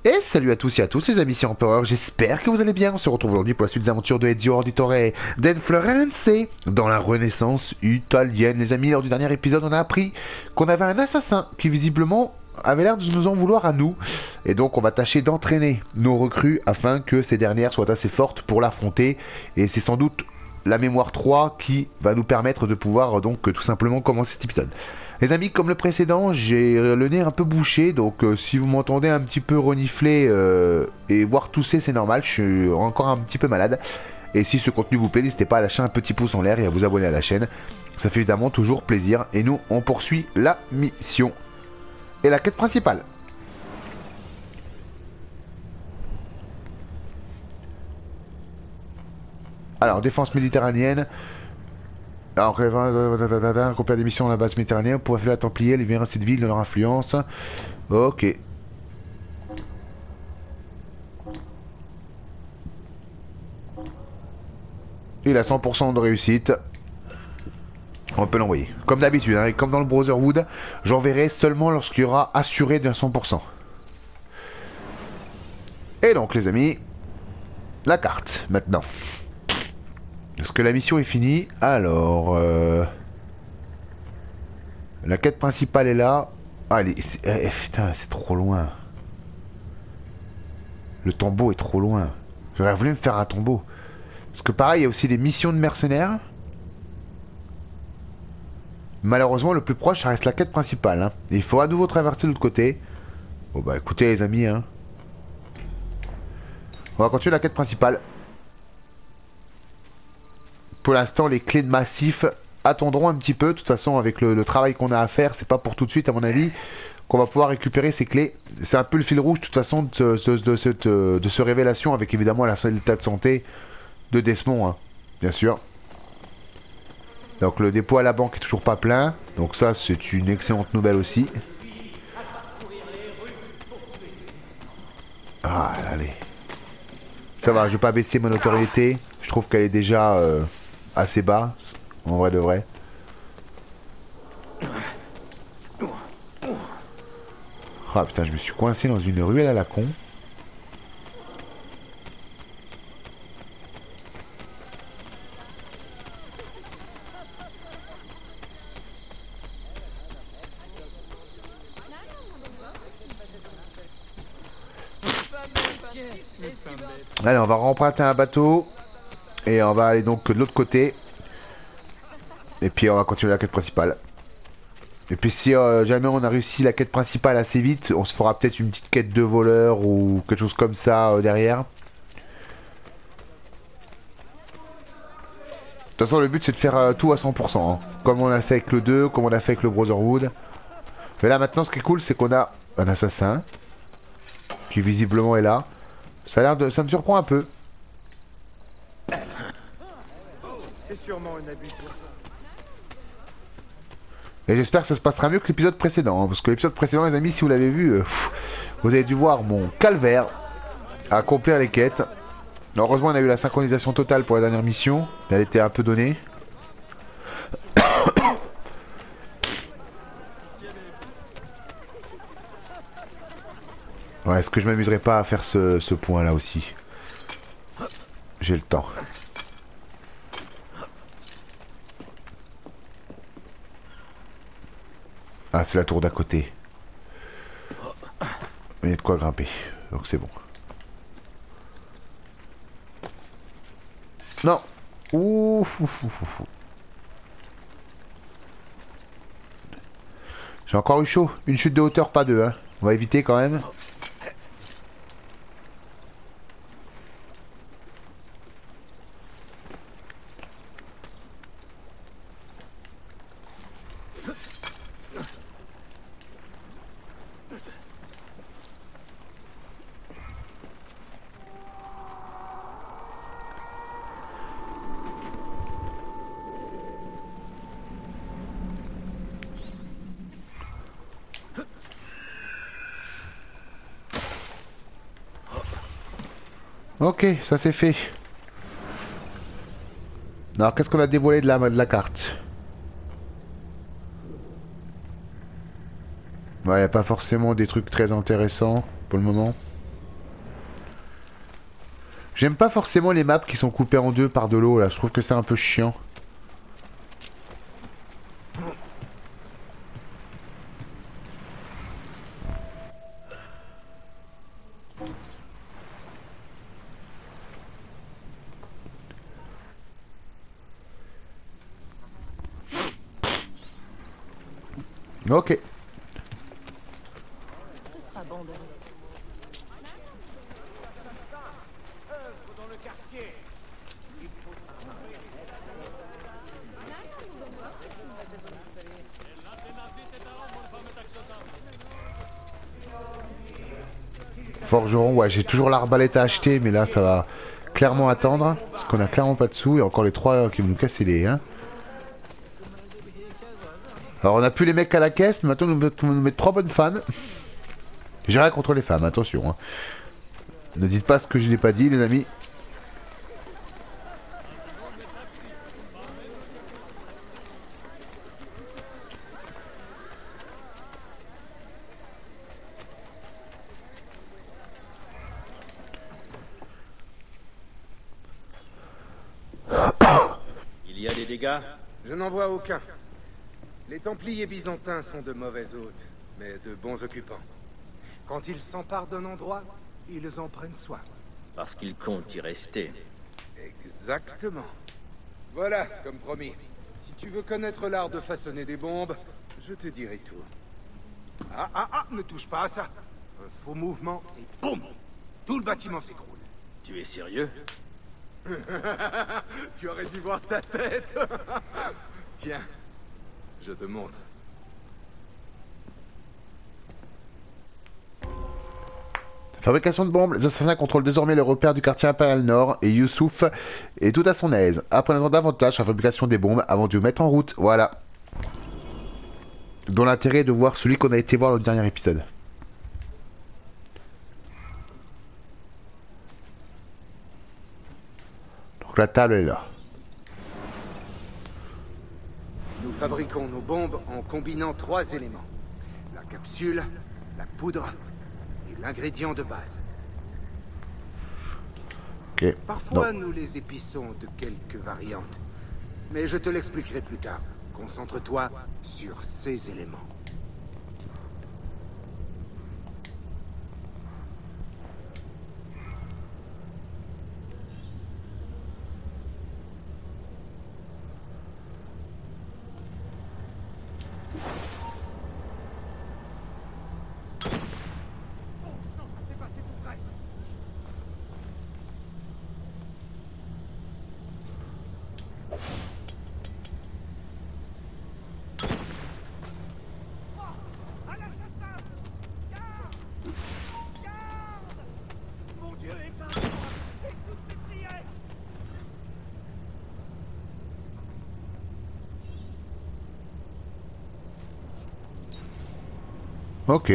Et salut à tous et à tous les amis, c'est Empereur, j'espère que vous allez bien. On se retrouve aujourd'hui pour la suite des aventures de Ezio Auditore del Florence dans la Renaissance italienne. Les amis, lors du dernier épisode, on a appris qu'on avait un assassin qui visiblement avait l'air de nous en vouloir à nous. Et donc on va tâcher d'entraîner nos recrues afin que ces dernières soient assez fortes pour l'affronter. Et c'est sans doute la mémoire 3 qui va nous permettre de pouvoir donc tout simplement commencer cet épisode. Les amis, comme le précédent, j'ai le nez un peu bouché, donc si vous m'entendez un petit peu renifler et voire tousser, c'est normal, je suis encore un petit peu malade. Et si ce contenu vous plaît, n'hésitez pas à lâcher un petit pouce en l'air et à vous abonner à la chaîne. Ça fait évidemment toujours plaisir. Et nous, on poursuit la mission. Et la quête principale. Alors, défense méditerranéenne. Alors, accomplir des missions à la base méditerranéenne pour affaiblir les Templiers, libérer cette ville de leur influence. Ok. Il a 100% de réussite. On peut l'envoyer. Comme d'habitude, hein, comme dans le Brotherhood, j'enverrai seulement lorsqu'il y aura assuré d'un 100%. Et donc, les amis, la carte, maintenant. Est-ce que la mission est finie? Alors, la quête principale est là. Allez, putain, c'est trop loin. Le tombeau est trop loin. J'aurais voulu me faire un tombeau. Parce que pareil, il y a aussi des missions de mercenaires. Malheureusement, le plus proche, ça reste la quête principale. Hein. Et il faut à nouveau traverser de l'autre côté. Bon bah écoutez les amis, hein. On va continuer la quête principale. Pour l'instant, les clés de massif attendront un petit peu. De toute façon, avec le travail qu'on a à faire, c'est pas pour tout de suite, à mon avis, qu'on va pouvoir récupérer ces clés. C'est un peu le fil rouge, de toute façon, de ce révélation, avec évidemment l'état de santé de Desmond, hein, bien sûr. Donc le dépôt à la banque est toujours pas plein. Donc ça, c'est une excellente nouvelle aussi. Ah, allez. Ça va, je vais pas baisser mon notoriété. Je trouve qu'elle est déjà assez bas, en vrai de vrai. Ah putain, je me suis coincé dans une ruelle à la con. Allez, on va remprunter un bateau. Et on va aller donc de l'autre côté. Et puis on va continuer la quête principale. Et puis si jamais on a réussi la quête principale assez vite, on se fera peut-être une petite quête de voleur ou quelque chose comme ça derrière. De toute façon le but c'est de faire tout à 100%. Hein. Comme on a fait avec le 2, comme on a fait avec le Brotherhood. Mais là maintenant ce qui est cool c'est qu'on a un assassin. Qui visiblement est là. Ça a l'air de... ça me surprend un peu. C'est sûrement un abus. Et j'espère que ça se passera mieux que l'épisode précédent. Hein, parce que l'épisode précédent, les amis, si vous l'avez vu, vous avez dû voir mon calvaire à accomplir les quêtes. Heureusement, on a eu la synchronisation totale pour la dernière mission. Elle était un peu donnée. Ouais, est-ce que je m'amuserais pas à faire ce point-là aussi? J'ai le temps. Ah, c'est la tour d'à côté. Il y a de quoi grimper, donc c'est bon. Non. Ouh. J'ai encore eu chaud. Une chute de hauteur, pas deux. Hein. On va éviter quand même. Ok, ça c'est fait. Alors, qu'est-ce qu'on a dévoilé de la carte? Ouais, y a pas forcément des trucs très intéressants pour le moment. J'aime pas forcément les maps qui sont coupées en deux par de l'eau là, je trouve que c'est un peu chiant. Ok. Ce sera bon de... Forgeron, ouais, j'ai toujours l'arbalète à acheter, mais là, ça va clairement attendre. Parce qu'on a clairement pas de sous. Et encore les trois qui vont nous casser les... Hein. Alors, on a plus les mecs à la caisse, mais maintenant, on nous met trois bonnes femmes. J'ai rien contre les femmes, attention. Hein. Ne dites pas ce que je n'ai pas dit, les amis. Il y a des dégâts? Je n'en vois aucun. Les Templiers byzantins sont de mauvais hôtes, mais de bons occupants. Quand ils s'emparent d'un endroit, ils en prennent soin. Parce qu'ils comptent y rester. Exactement. Voilà, comme promis. Si tu veux connaître l'art de façonner des bombes, je te dirai tout. Ne touche pas à ça. Un faux mouvement et boum! Tout le bâtiment s'écroule. Tu es sérieux? Tu aurais dû voir ta tête. Tiens, je te montre. Fabrication de bombes, les assassins contrôlent désormais les repères du quartier impérial nord et Youssouf est tout à son aise. Apprenons davantage sur la fabrication des bombes avant de mettre en route. Voilà. Dont l'intérêt est de voir celui qu'on a été voir dans le dernier épisode. Donc la table est là. Nous fabriquons nos bombes en combinant 3 éléments. La capsule, la poudre et l'ingrédient de base. Ok. Parfois, nous les épiçons de quelques variantes. Mais je te l'expliquerai plus tard. Concentre-toi sur ces éléments. Ok.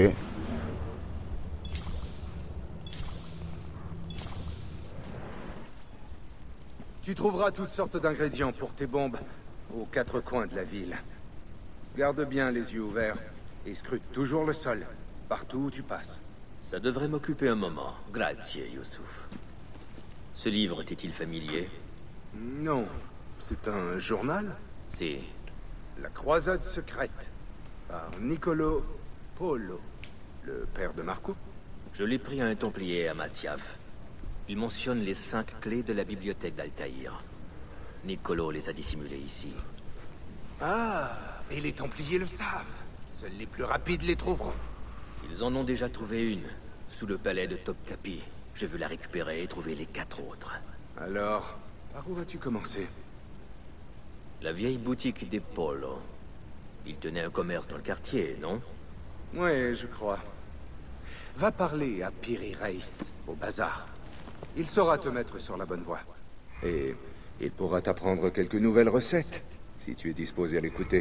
Tu trouveras toutes sortes d'ingrédients pour tes bombes aux 4 coins de la ville. Garde bien les yeux ouverts et scrute toujours le sol, partout où tu passes. Ça devrait m'occuper un moment. Grazie, Youssouf. Ce livre était-il familier? Non, c'est un journal. Si. La croisade secrète, par Niccolo Polo, le père de Marco. Je l'ai pris à un templier à Masyaf. Il mentionne les 5 clés de la bibliothèque d'Altaïr. Niccolo les a dissimulées ici. Ah, et les Templiers le savent. Seuls les plus rapides les trouveront. Ils en ont déjà trouvé une, sous le palais de Topkapi. Je veux la récupérer et trouver les 4 autres. Alors, par où vas-tu commencer? La vieille boutique des Polo. Il tenait un commerce dans le quartier, non? Ouais, je crois. Va parler à Piri Reis, au bazar. Il saura te mettre sur la bonne voie. Et il pourra t'apprendre quelques nouvelles recettes, si tu es disposé à l'écouter.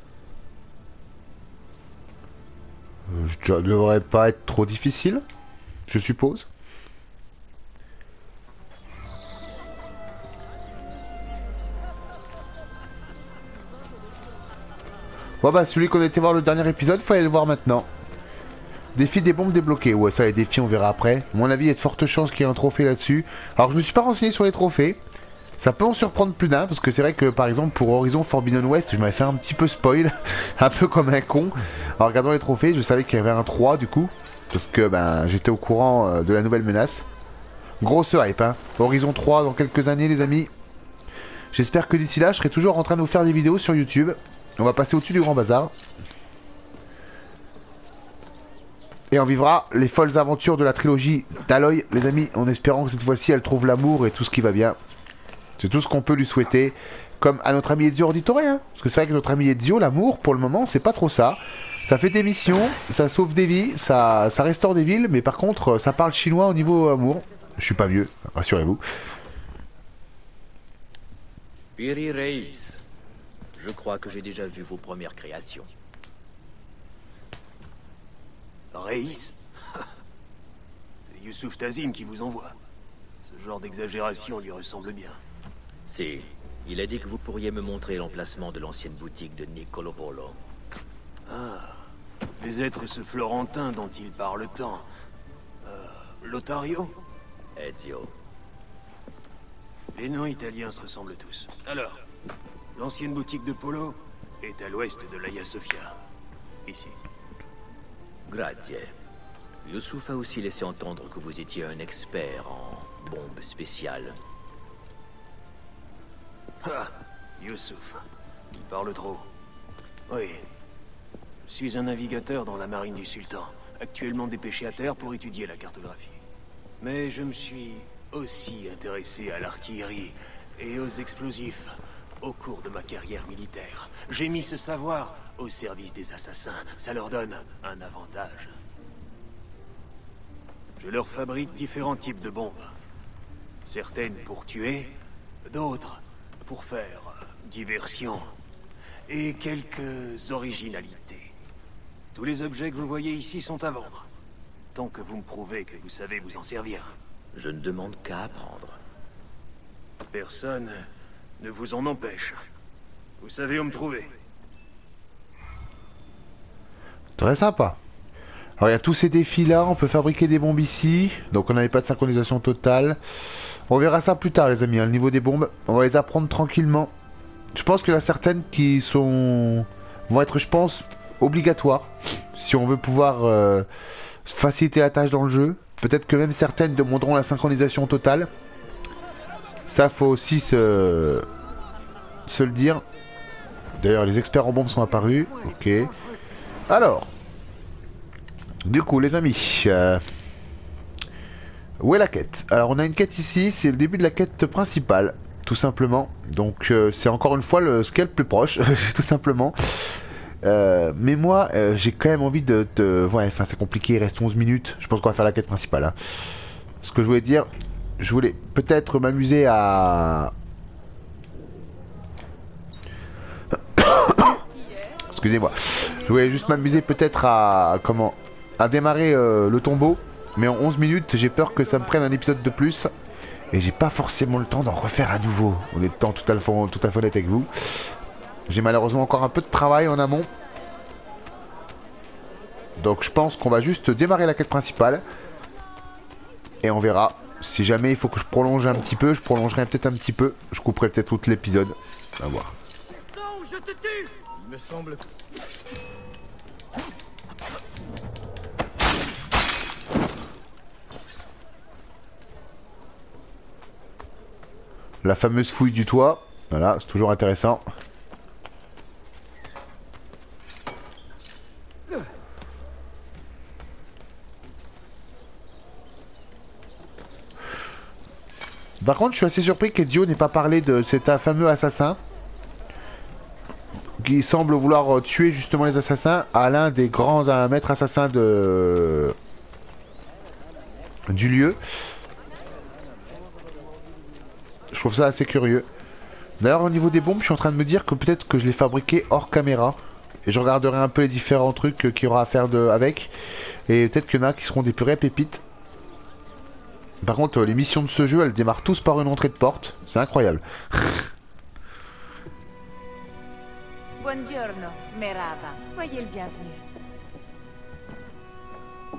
Ça devrait pas être trop difficile, je suppose. Bon bah celui qu'on était voir le dernier épisode, faut aller le voir maintenant. Défi des bombes débloquées. Ouais, ça, les défis, on verra après. À mon avis, il y a de fortes chances qu'il y ait un trophée là-dessus. Alors, je me suis pas renseigné sur les trophées. Ça peut en surprendre plus d'un, parce que c'est vrai que, par exemple, pour Horizon Forbidden West, je m'avais fait un petit peu spoil. Un peu comme un con. En regardant les trophées, je savais qu'il y avait un 3, du coup. Parce que, ben, j'étais au courant de la nouvelle menace. Grosse hype, hein. Horizon 3 dans quelques années, les amis. J'espère que d'ici là, je serai toujours en train de vous faire des vidéos sur YouTube. On va passer au-dessus du Grand Bazar. Et on vivra les folles aventures de la trilogie d'Aloy, les amis, en espérant que cette fois-ci, elle trouve l'amour et tout ce qui va bien. C'est tout ce qu'on peut lui souhaiter. Comme à notre ami Ezio Auditore, hein. Parce que c'est vrai que notre ami Ezio, l'amour, pour le moment, c'est pas trop ça. Ça fait des missions, ça sauve des vies, ça restaure des villes, mais par contre, ça parle chinois au niveau amour. Je suis pas vieux, rassurez-vous. Piri Reis, je crois que j'ai déjà vu vos premières créations. Reis? C'est Youssouf Tazim qui vous envoie. Ce genre d'exagération lui ressemble bien. Si, il a dit que vous pourriez me montrer l'emplacement de l'ancienne boutique de Niccolo Polo. Ah, les êtres ce Florentin dont il parle tant. Lotario? Ezio. Les noms italiens se ressemblent tous. Alors, l'ancienne boutique de Polo est à l'ouest de l'Hagia Sophia. Ici. Grazie. Youssouf a aussi laissé entendre que vous étiez un expert en bombes spéciales. Ah, Youssouf. Il parle trop. Oui. Je suis un navigateur dans la marine du sultan, actuellement dépêché à terre pour étudier la cartographie. Mais je me suis aussi intéressé à l'artillerie et aux explosifs au cours de ma carrière militaire. J'ai mis ce savoir au service des assassins. Ça leur donne un avantage. Je leur fabrique différents types de bombes. Certaines pour tuer, d'autres pour faire diversion. Et quelques originalités. Tous les objets que vous voyez ici sont à vendre. Tant que vous me prouvez que vous savez vous en servir. Je ne demande qu'à apprendre. Personne ne vous en empêche. Vous savez où me trouver. Très sympa. Alors il y a tous ces défis là, on peut fabriquer des bombes ici. Donc on n'avait pas de synchronisation totale. On verra ça plus tard les amis, hein, le niveau des bombes. On va les apprendre tranquillement. Je pense qu'il y en a certaines qui vont être, je pense, obligatoires. Si on veut pouvoir faciliter la tâche dans le jeu. Peut-être que même certaines demanderont la synchronisation totale. Ça faut aussi se le dire. D'ailleurs les experts en bombes sont apparus. Ok. Alors. Du coup les amis. Où est la quête? Alors on a une quête ici. C'est le début de la quête principale. Tout simplement. Donc c'est encore une fois ce qui est le plus proche. Tout simplement. Mais moi j'ai quand même envie de... Ouais, enfin c'est compliqué. Il reste 11 minutes. Je pense qu'on va faire la quête principale. Hein. Ce que je voulais dire... Je voulais peut-être m'amuser à... Excusez-moi. Je voulais juste m'amuser peut-être à... Comment? À démarrer le tombeau. Mais en 11 minutes, j'ai peur que ça me prenne un épisode de plus. Et j'ai pas forcément le temps d'en refaire à nouveau. En étant tout à fait honnête avec vous. J'ai malheureusement encore un peu de travail en amont. Donc je pense qu'on va juste démarrer la quête principale. Et on verra. Si jamais il faut que je prolonge un petit peu, je prolongerai peut-être un petit peu. Je couperai peut-être tout l'épisode. On va voir. Non, je te tue! Il me semble... La fameuse fouille du toit. Voilà, c'est toujours intéressant. Par contre, je suis assez surpris qu'Ezio n'ait pas parlé de cet fameux assassin qui semble vouloir tuer justement les assassins à l'un des grands maîtres assassins du lieu. Je trouve ça assez curieux. D'ailleurs, au niveau des bombes, je suis en train de me dire que peut-être que je les fabriquais hors caméra. Et je regarderai un peu les différents trucs qu'il y aura à faire avec. Et peut-être qu'il y en a qui seront des purées pépites. Par contre, les missions de ce jeu, elles démarrent tous par une entrée de porte. C'est incroyable. Buongiorno, Merhaba. Soyez le bienvenu.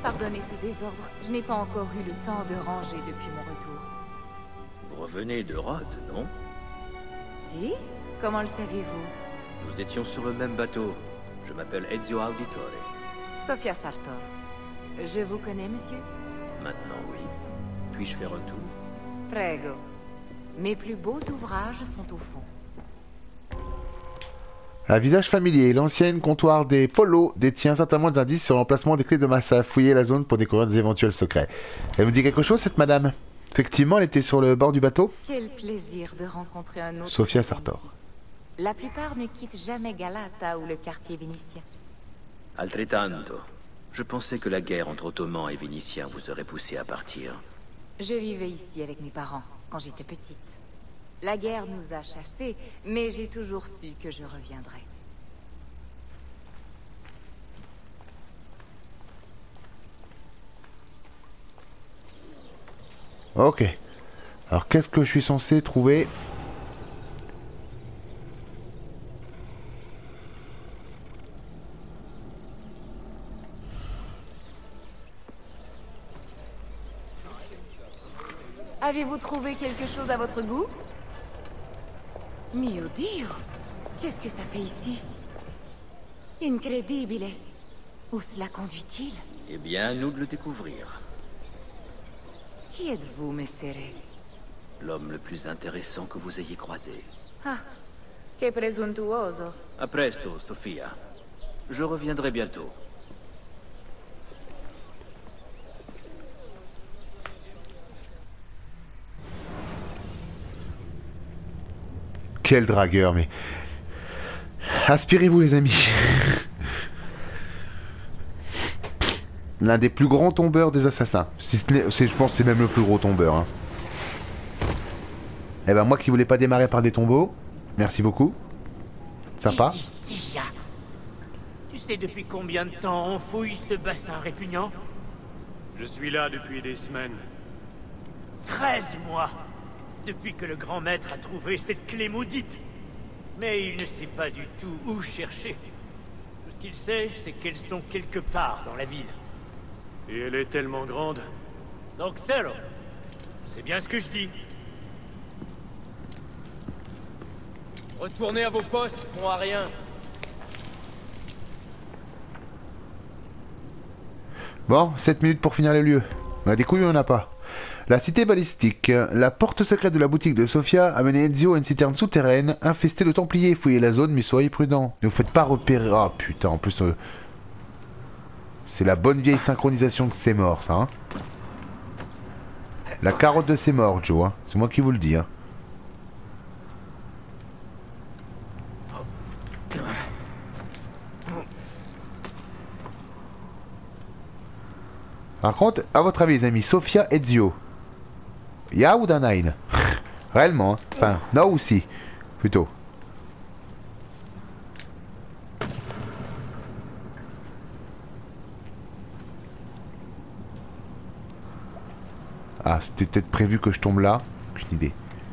Pardonnez ce désordre. Je n'ai pas encore eu le temps de ranger depuis mon retour. Vous revenez de Rhodes, non? Si? Comment le saviez-vous? Nous étions sur le même bateau. Je m'appelle Ezio Auditore. Sophia Sartor. Je vous connais, monsieur? Maintenant, oui. Puis-je faire un tour? Prego. Mes plus beaux ouvrages sont au fond. Un visage familier, l'ancienne comptoir des Polos détient certainement des indices sur l'emplacement des clés de Massa. Fouillez la zone pour découvrir des éventuels secrets. Elle vous dit quelque chose, cette madame? Effectivement, elle était sur le bord du bateau. Quel plaisir de rencontrer un autre. Sophia Sartor. La plupart ne quittent jamais Galata ou le quartier vénitien. Altrettanto. Je pensais que la guerre entre Ottomans et Vénitiens vous aurait poussé à partir. Je vivais ici avec mes parents quand j'étais petite. La guerre nous a chassés, mais j'ai toujours su que je reviendrais. Ok. Alors, qu'est-ce que je suis censé trouver? Avez-vous trouvé quelque chose à votre goût? Mio Dio! Qu'est-ce que ça fait ici? Incredibile! Où cela conduit-il? Eh bien, à nous de le découvrir. Qui êtes-vous, messere? L'homme le plus intéressant que vous ayez croisé. Ah, che presuntuoso. A presto, Sophia. Je reviendrai bientôt. Quel dragueur, mais... Aspirez-vous, les amis. L'un des plus grands tombeurs des assassins. Si ce n'est, je pense que c'est même le plus gros tombeur. Hein. Eh ben, moi qui voulais pas démarrer par des tombeaux, merci beaucoup. Sympa. Tistia. Tu sais depuis combien de temps on fouille ce bassin répugnant? Je suis là depuis des semaines. 13 mois. Depuis que le grand maître a trouvé cette clé maudite. Mais il ne sait pas du tout où chercher. Tout ce qu'il sait, c'est qu'elles sont quelque part dans la ville. Et elle est tellement grande. Donc zéro. C'est bien ce que je dis. Retournez à vos postes, bon à rien. Bon, 7 minutes pour finir le lieu. On a des couilles ou on n'en a pas. La cité balistique. La porte secrète de la boutique de Sophia a mené Ezio à une citerne souterraine infestée de Templiers. Fouillez la zone, mais soyez prudents. Ne vous faites pas repérer. Ah putain, en plus... c'est la bonne vieille synchronisation de ces morts, ça. Hein. La carotte de ces morts, Joe. Hein. C'est moi qui vous le dis. Hein. Par contre, à votre avis, les amis, Sophia Ezio. Ya ou Danaïn? Réellement, hein. Enfin, no ou si, plutôt. Ah, c'était peut-être prévu que je tombe là. Aucune idée.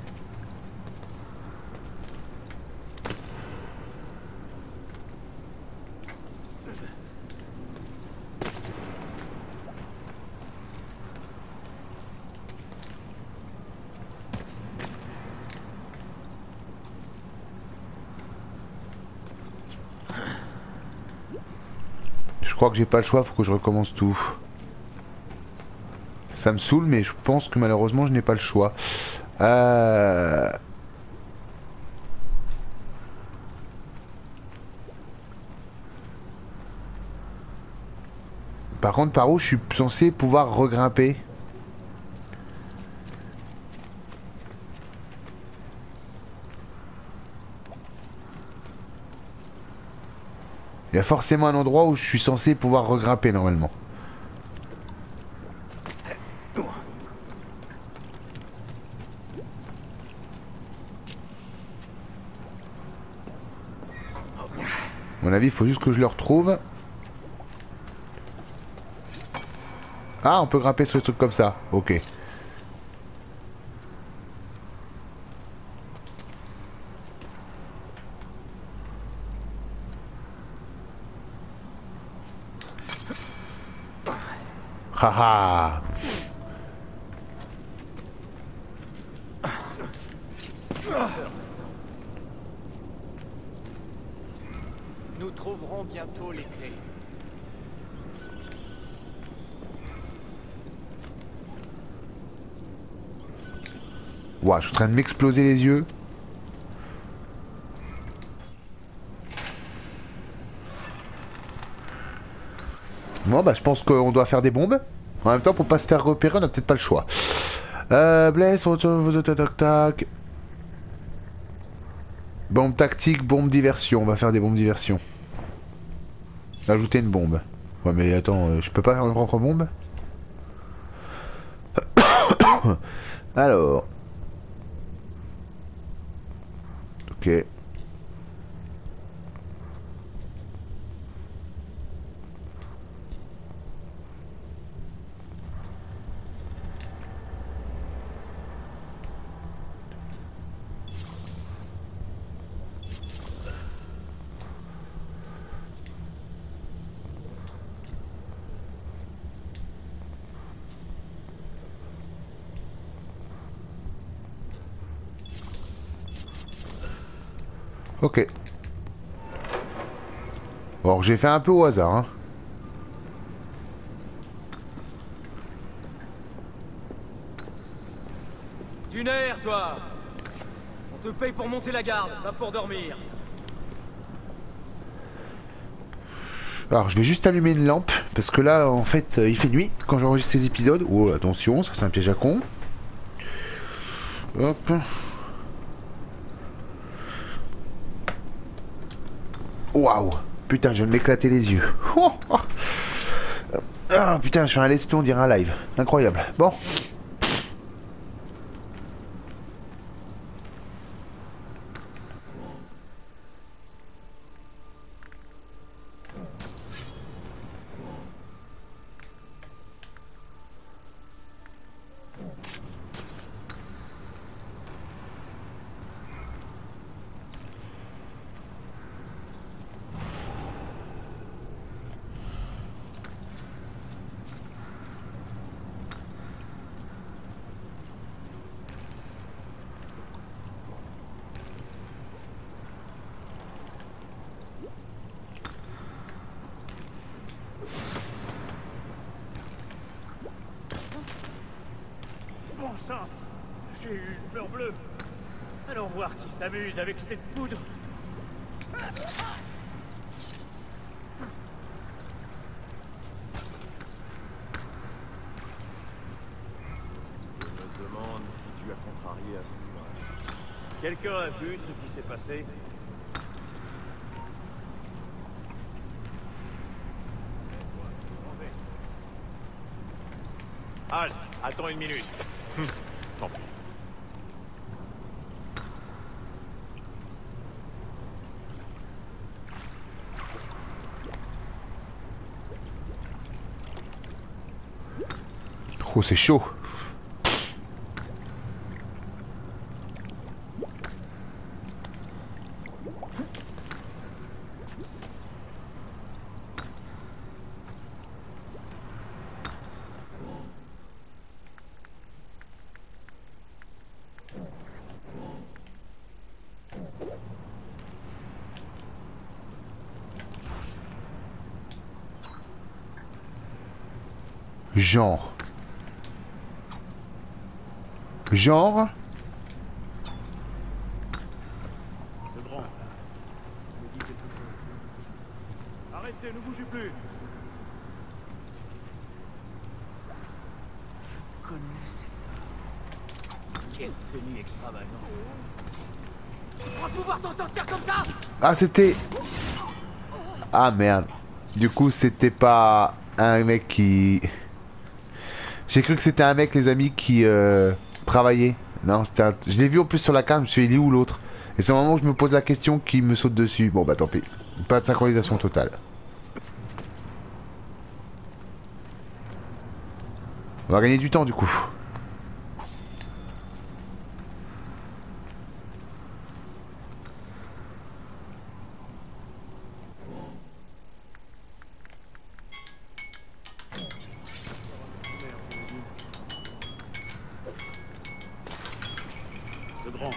Je crois que j'ai pas le choix, faut que je recommence tout. Ça me saoule, mais je pense que malheureusement je n'ai pas le choix. Par contre, par où je suis censé pouvoir regrimper? Il y a forcément un endroit où je suis censé pouvoir regrimper normalement. À mon avis, il faut juste que je le retrouve. Ah, on peut grimper sur des trucs comme ça. Ok. Haha. Nous trouverons bientôt les clés. Ouah, je suis en train de m'exploser les yeux. Bon bah je pense qu'on doit faire des bombes. En même temps pour pas se faire repérer on a peut-être pas le choix. Bless, tac tac. Bombe tactique, bombe diversion. On va faire des bombes diversion. Ajouter une bombe. Ouais mais attends, je peux pas faire une propre bombe. Alors. Ok. Ok. Bon, j'ai fait un peu au hasard, hein. Dunaire, toi! On te paye pour monter la garde, pas pour dormir. Alors, je vais juste allumer une lampe, parce que là, en fait, il fait nuit quand j'enregistre ces épisodes. Oh, attention, ça c'est un piège à con. Hop. Waouh! Putain, je viens de m'éclater les yeux. Oh, oh. Ah putain, je suis un let's play, on dirait un live. Incroyable. Bon. Bon sang, j'ai eu une peur bleue. Allons voir qui s'amuse avec cette poudre. Je me demande qui tu as contrarié à ce point. Quelqu'un a vu ce qui s'est passé? Halt! Attends une minute. Tant pis. Oh, c'est chaud. Genre. Genre. Le grand. Me dit quelque chose. Arrêtez, ne bougez plus. Quelle tenue extravagante. Tu crois pouvoir t'en sortir comme ça? Ah, c'était... Ah, merde. Du coup, c'était pas un mec qui... J'ai cru que c'était un mec, les amis, qui travaillait. Non, c'était un... Je l'ai vu en plus sur la carte, je me suis dit, il est où l'autre? Et c'est au moment où je me pose la question qu'il me saute dessus. Bon, bah tant pis. Pas de synchronisation totale. On va gagner du temps, du coup. grande.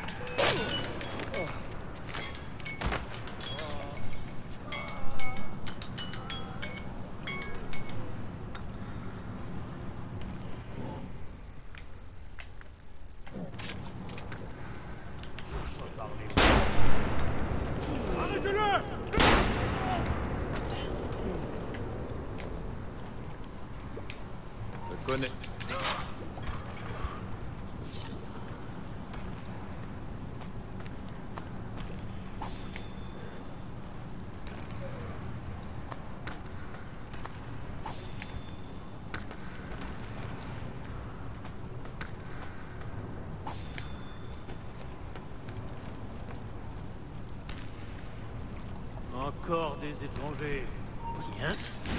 Je connais. Encore des étrangers. Bien.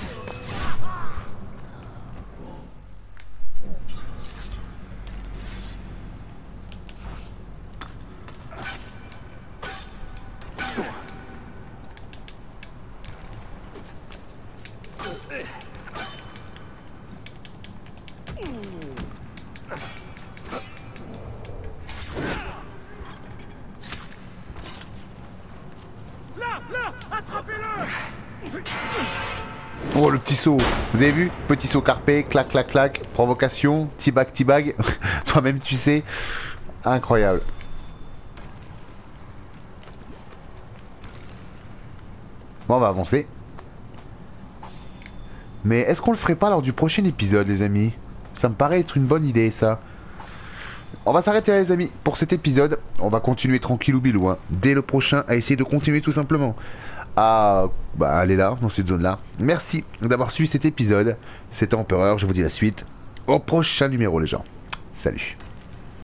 Oh, le petit saut. Vous avez vu? Petit saut carpé, clac, clac, clac. Provocation, T-bag. Toi-même, tu sais. Incroyable. Bon, on va avancer. Mais est-ce qu'on le ferait pas lors du prochain épisode, les amis? Ça me paraît être une bonne idée, ça. On va s'arrêter là, les amis, pour cet épisode. On va continuer tranquillou bilou, hein, dès le prochain, à essayer de continuer tout simplement à aller là, dans cette zone-là. Merci d'avoir suivi cet épisode. C'était Empereur, je vous dis la suite au prochain numéro, les gens. Salut.